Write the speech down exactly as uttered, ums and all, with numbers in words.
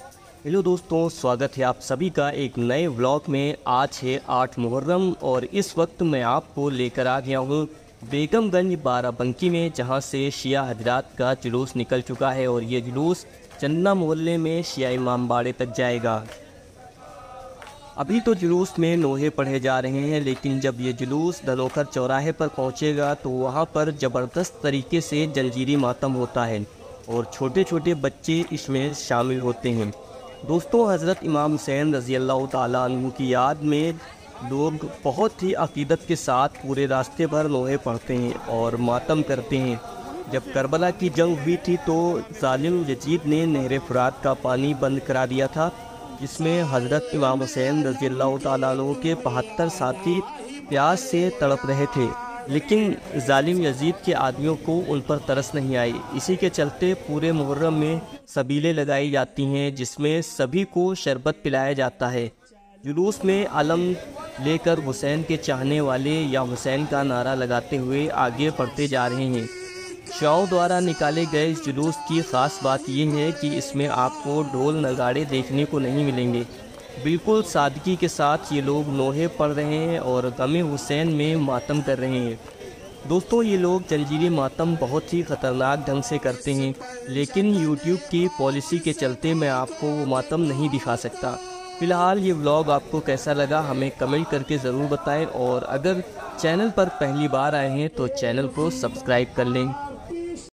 Hello दोस्तों, स्वागत है आप सभी का एक नए व्लॉग में। आज है आठ मुहर्रम और इस वक्त मैं आपको लेकर आ गया हूँ बेगमगंज बाराबंकी में, जहाँ से शिया हजरात का जुलूस निकल चुका है और ये जुलूस चन्ना मोहल्ले में शिया इमाम बाड़े तक जाएगा। अभी तो जुलूस में नोहे पढ़े जा रहे हैं, लेकिन जब ये जुलूस धनोखर चौराहे पर पहुँचेगा तो वहाँ पर ज़बरदस्त तरीके से जंजीरी मातम होता है और छोटे छोटे बच्चे इसमें शामिल होते हैं। दोस्तों, हज़रत इमाम हुसैन रज़ी अल्लाह ताला अन्हु की याद में लोग बहुत ही अक़ीदत के साथ पूरे रास्ते भर नोहे पढ़ते हैं और मातम करते हैं। जब करबला की जंग हुई थी तो ज़ालिम यजीद ने नहर फुरात का पानी बंद करा दिया था, जिसमें हज़रत इमाम हुसैन रज़ी अल्लाह ताला अन्हु के बहत्तर साथी प्यास से तड़प रहे थे, लेकिन ज़ालिम यजीद के आदमियों को उन पर तरस नहीं आई। इसी के चलते पूरे मुहर्रम में सबीलें लगाई जाती हैं, जिसमें सभी को शरबत पिलाया जाता है। जुलूस में अलम लेकर हुसैन के चाहने वाले या हुसैन का नारा लगाते हुए आगे बढ़ते जा रहे हैं। शियाओं द्वारा निकाले गए इस जुलूस की ख़ास बात यह है कि इसमें आपको ढोल नगाड़े देखने को नहीं मिलेंगे। बिल्कुल सादगी के साथ ये लोग नोहे पढ़ रहे हैं और गमे हुसैन में मातम कर रहे हैं। दोस्तों, ये लोग जंजीरी मातम बहुत ही ख़तरनाक ढंग से करते हैं, लेकिन यूट्यूब की पॉलिसी के चलते मैं आपको वो मातम नहीं दिखा सकता। फ़िलहाल ये व्लॉग आपको कैसा लगा हमें कमेंट करके ज़रूर बताएं, और अगर चैनल पर पहली बार आए हैं तो चैनल को सब्सक्राइब कर लें।